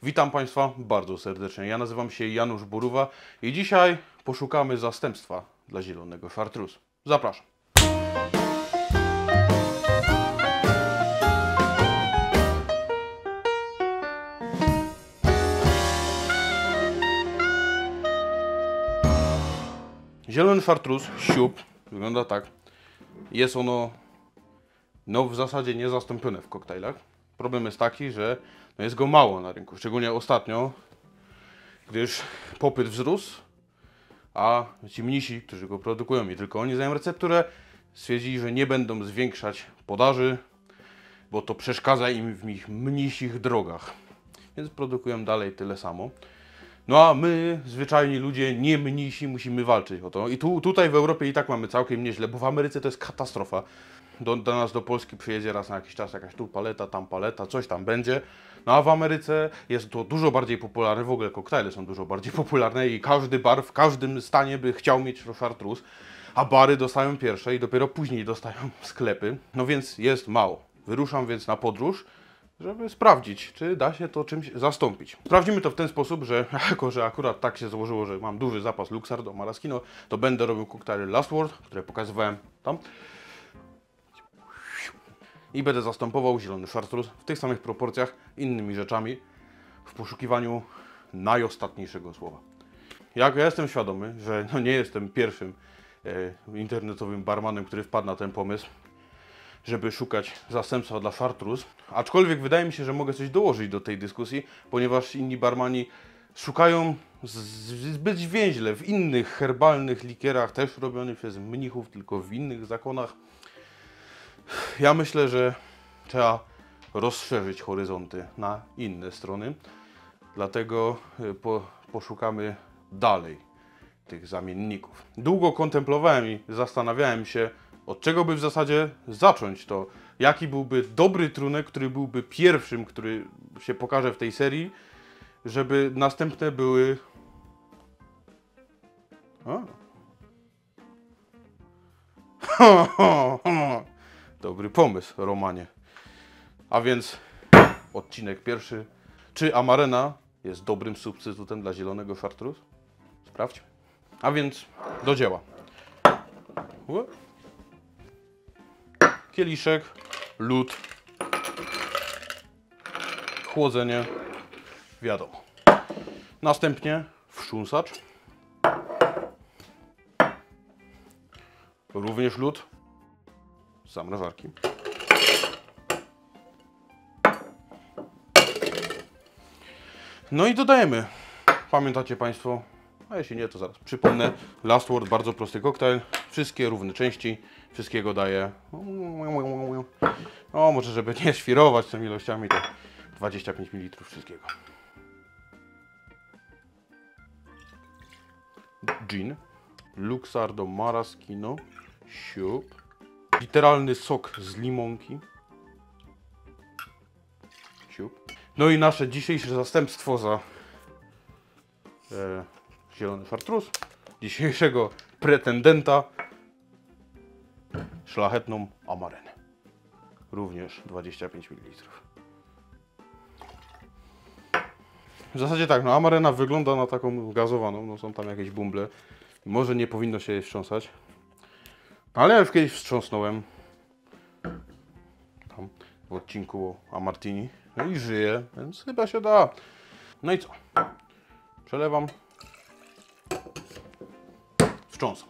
Witam Państwa bardzo serdecznie. Ja nazywam się Janusz Boruwa i dzisiaj poszukamy zastępstwa dla zielonego chartreuse. Zapraszam. Zielony chartreuse, siup, wygląda tak. Jest ono w zasadzie niezastąpione w koktajlach. Problem jest taki, że jest go mało na rynku, szczególnie ostatnio, gdyż popyt wzrósł, a ci mnisi, którzy go produkują i tylko oni znają recepturę, stwierdzili, że nie będą zwiększać podaży, bo to przeszkadza im w ich mnisich drogach. Więc produkują dalej tyle samo. No a my, zwyczajni ludzie, nie mnisi, musimy walczyć o to. I tutaj w Europie i tak mamy całkiem nieźle, bo w Ameryce to jest katastrofa. Do nas, do Polski przyjedzie raz na jakiś czas jakaś tu paleta, tam paleta, coś tam będzie. No a w Ameryce jest to dużo bardziej popularne, w ogóle koktajle są dużo bardziej popularne i każdy bar w każdym stanie by chciał mieć chartreuse, a bary dostają pierwsze i dopiero później dostają sklepy. No więc jest mało. Wyruszam więc na podróż, żeby sprawdzić, czy da się to czymś zastąpić. Sprawdzimy to w ten sposób, że jako że akurat tak się złożyło, że mam duży zapas Luxardo, Maraschino, to będę robił koktajle Last Word, które pokazywałem tam. I będę zastępował zielony chartreuse w tych samych proporcjach innymi rzeczami w poszukiwaniu najostatniejszego słowa. Ja jestem świadomy, że nie jestem pierwszym internetowym barmanem, który wpadł na ten pomysł, żeby szukać zastępstwa dla chartreuse, aczkolwiek wydaje mi się, że mogę coś dołożyć do tej dyskusji, ponieważ inni barmani szukają zbyt zwięźle w innych herbalnych likierach, też robionych przez mnichów, tylko w innych zakonach. Ja myślę, że trzeba rozszerzyć horyzonty na inne strony, dlatego poszukamy dalej tych zamienników. Długo kontemplowałem i zastanawiałem się, od czego by w zasadzie zacząć to, jaki byłby dobry trunek, który byłby pierwszym, który się pokaże w tej serii, żeby następne były... Dobry pomysł, Romanie. A więc odcinek pierwszy. Czy Amarena jest dobrym substytutem dla zielonego chartreuse? Sprawdźmy. A więc do dzieła. Kieliszek, lód, chłodzenie, wiadomo. Następnie wstrząsacz. Również lód z zamrażarki. No i dodajemy. Pamiętacie Państwo? A jeśli nie, to zaraz przypomnę. Last Word, bardzo prosty koktajl. Wszystkie równe części. Wszystkiego daję. No może żeby nie świrować tymi ilościami, to 25 ml wszystkiego. Gin. Luxardo Maraschino. Siup. Literalny sok z limonki. Siup. No i nasze dzisiejsze zastępstwo za zielony chartreuse. Dzisiejszego pretendenta. Szlachetną Amarenę. Również 25 ml. W zasadzie tak, no Amarena wygląda na taką gazowaną, no są tam jakieś bumble. Może nie powinno się jej wstrząsać. Ale ja już kiedyś wstrząsnąłem. Tam w odcinku o Amartini. No i żyje, więc chyba się da. No i co? Przelewam. Wstrząsam.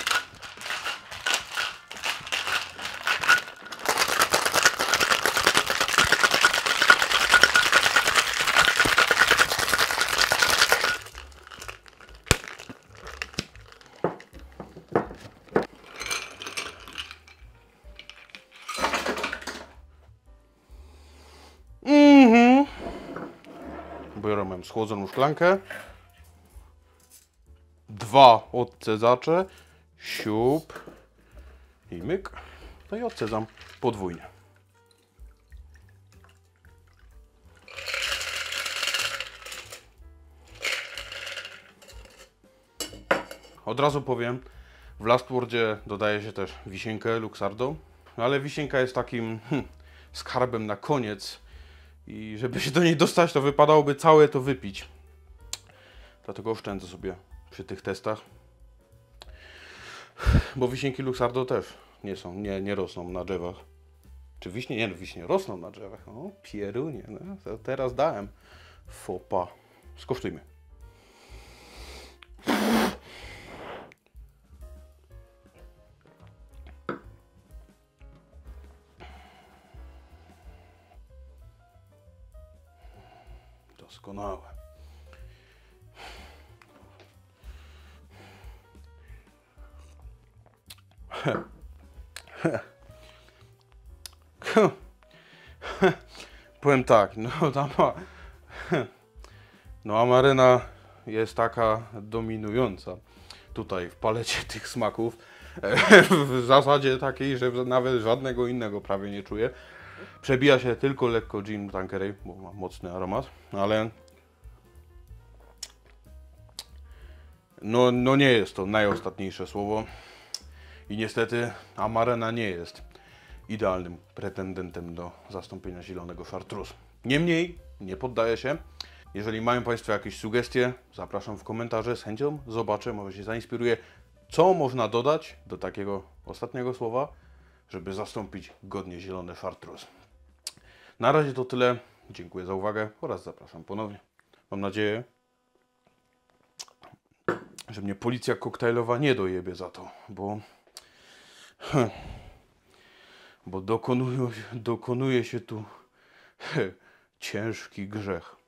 Biorę moją schłodzoną szklankę. 2 odcedzacze. Siup. I myk. No i odcedzam podwójnie. Od razu powiem, w Last Wordzie dodaje się też wisienkę Luxardo, ale wisienka jest takim skarbem na koniec I żeby się do niej dostać, to wypadałoby całe to wypić. Dlatego oszczędzę sobie przy tych testach. Bo wiśnienki Luxardo też nie rosną na drzewach. Czy wiśnie? Nie, no wiśnie rosną na drzewach. O, pierunie, no, to teraz dałem. Fopa. Skosztujmy. Doskonałe. Powiem tak, Amaryna jest taka dominująca tutaj w palecie tych smaków. W zasadzie takiej, że nawet żadnego innego prawie nie czuję. Przebija się tylko lekko Gin Tanqueray, bo ma mocny aromat, ale no nie jest to najostatniejsze słowo i niestety Amarena nie jest idealnym pretendentem do zastąpienia zielonego chartreuse. Niemniej nie poddaję się. Jeżeli mają Państwo jakieś sugestie, zapraszam w komentarze, z chęcią zobaczę, może się zainspiruję, co można dodać do takiego ostatniego słowa, żeby zastąpić godnie zielone chartreuse. Na razie to tyle. Dziękuję za uwagę oraz zapraszam ponownie. Mam nadzieję, że mnie policja koktajlowa nie dojebie za to, bo dokonuje się tu ciężki grzech.